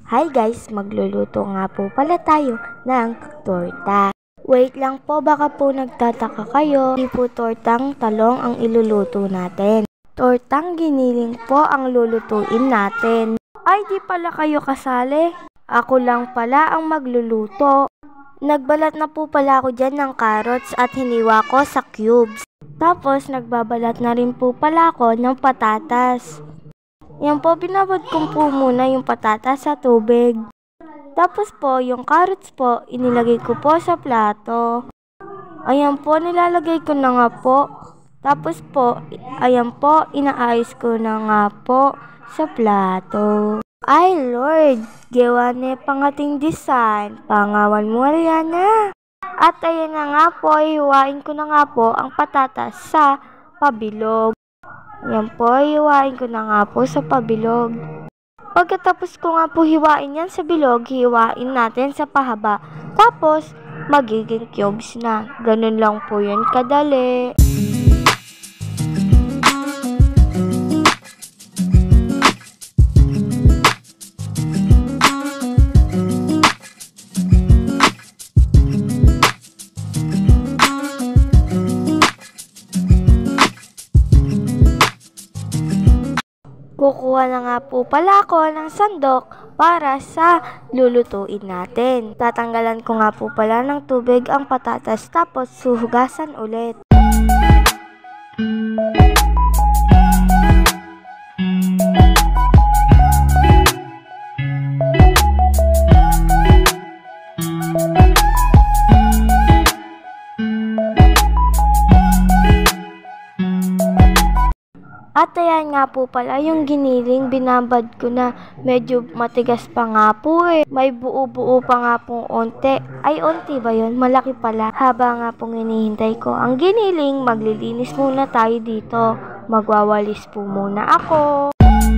Hi guys, magluluto nga po pala tayo ng torta. Wait lang po, baka po nagtataka kayo. Hindi po tortang talong ang iluluto natin. Tortang giniling po ang lulutuin natin. Ay, di pala kayo kasali. Ako lang pala ang magluluto. Nagbalat na po pala ako dyan ng carrots at hiniwa ko sa cubes. Tapos nagbabalat na rin po pala ako ng patatas. Yan po, binabad ko po muna yung patatas sa tubig. Tapos po, yung carrots po, inilagay ko po sa plato. Ayan po, nilalagay ko na nga po. Tapos po, ayan po, inaayos ko na nga po sa plato. Ay Lord, gawa na pangating design. Pangawan mo yan na. At ayan na nga po, hiwain ko na nga po ang patatas sa pabilog. Yan po, hiwain ko na nga po sa pabilog. Pagkatapos ko nga po hiwain yan sa bilog, hiwain natin sa pahaba. Tapos, magiging cubes na. Ganun lang po yun kadali. Kukuha na nga po pala ako ng sandok para sa lulutuin natin. Tatanggalan ko nga po pala ng tubig ang patatas tapos suhugasan ulit. At ayan nga po pala yung giniling, binabad ko na, medyo matigas pa nga po eh. May buo-buo pa nga pong onte. Ay, onti ba yun? Malaki pala. Haba nga pong hinihintay ko ang giniling, maglilinis muna tayo dito. Magwawalis po muna ako.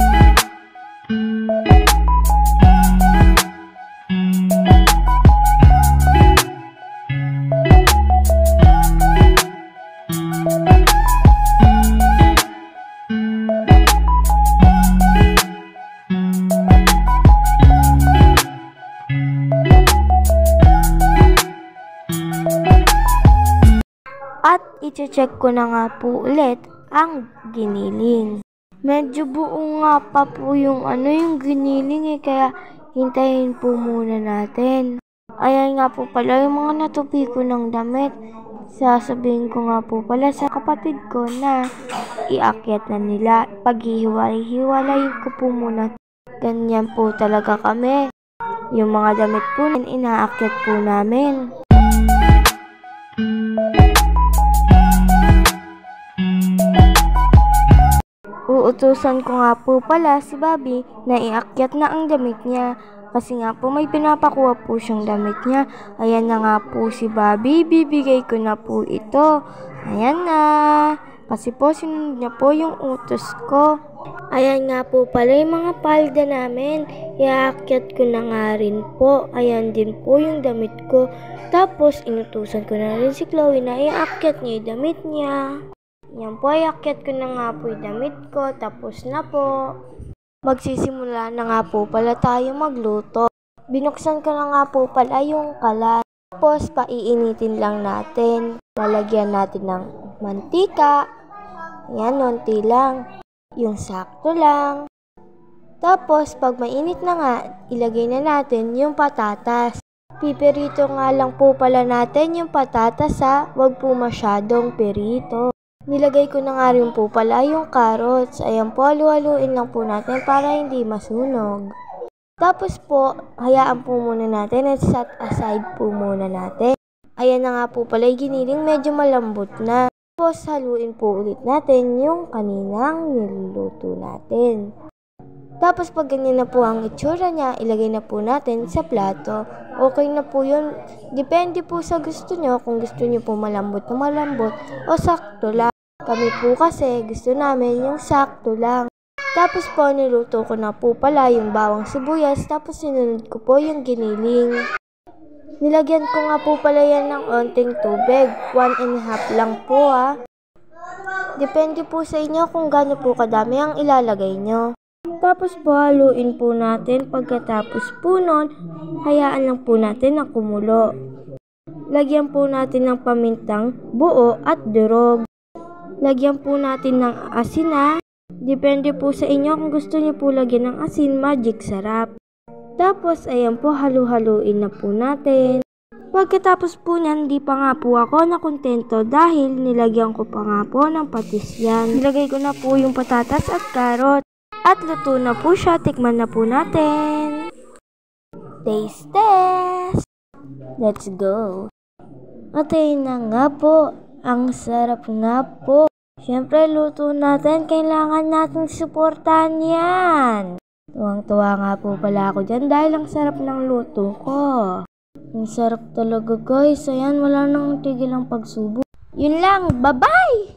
At i-check ko na nga po ulit ang giniling. Medyo buo nga pa po yung yung giniling eh, kaya hintayin po muna natin. Ayan nga po pala yung mga natupi ko ng damit. Sasabihin ko nga po pala sa kapatid ko na iakyat na nila. Paghihiwalay-hiwalay ko po muna. Ganyan po talaga kami. Yung mga damit po inaakyat po namin. Uutusan ko nga po pala si Bobby na iakyat na ang damit niya. Kasi nga po may pinapakuha po siyang damit niya. Ayan na nga po si Bobby. Bibigay ko na po ito. Ayan na. Kasi po sinunod niya po yung utos ko. Ayan nga po pala yung mga palda namin. Iakyat ko na nga rin po. Ayan din po yung damit ko. Tapos inutusan ko na rin si Chloe na iakyat niya yung damit niya. Yan po, iakyat ko na nga po yung damit ko. Tapos na po. Magsisimula na nga po pala tayo magluto. Binuksan ko na nga po pala yung kalan. Tapos paiinitin lang natin. Lalagyan natin ng mantika. Yan, konti lang. Yung sakto lang. Tapos pag mainit na nga, ilagay na natin yung patatas. Pipirito nga lang po pala natin yung patatas wag po masyadong pirito. Nilagay ko na nga rin po pala yung carrots. Ayan po, halu-haluin lang po natin para hindi masunog. Tapos po, hayaan po muna natin at set aside po muna natin. Ayan na nga po pala yung giniling, medyo malambot na. Tapos haluin po ulit natin yung kaninang niluluto natin. Tapos pag ganyan na po ang itsura niya, ilagay na po natin sa plato. Okay na po yun. Depende po sa gusto nyo, kung gusto nyo po malambot na malambot o sakto lang. Kami po kasi gusto namin yung sakto lang. Tapos po niluto ko na po pala yung bawang sibuyas, tapos sinunod ko po yung giniling. Nilagyan ko nga po pala yan ng onting tubig, 1.5 lang po Depende po sa inyo kung gaano po kadami ang ilalagay nyo. Tapos po haluin po natin. Pagkatapos po nun, hayaan lang po natin na kumulo. Lagyan po natin ng pamintang buo at durog. Lagyan po natin ng asin na. Depende po sa inyo kung gusto niyo po lagyan ng asin, magic sarap. Tapos ayan po, halu-haluin na po natin. Pagkatapos po niyan, hindi pa nga po ako nakontento dahil nilagyan ko pa nga po ng patis yan. Nilagay ko na po yung patatas at karot. At luto na po siya, tikman na po natin. Taste test! Let's go! At ayun na nga po, ang sarap nga po. Siyempre, luto natin, kailangan natin suportahan yan. Tuwang-tuwa nga po pala ako dyan dahil ang sarap ng luto ko. Ang sarap talaga guys, ayan, wala nang tigil ang pagsubok. Yun lang, bye-bye!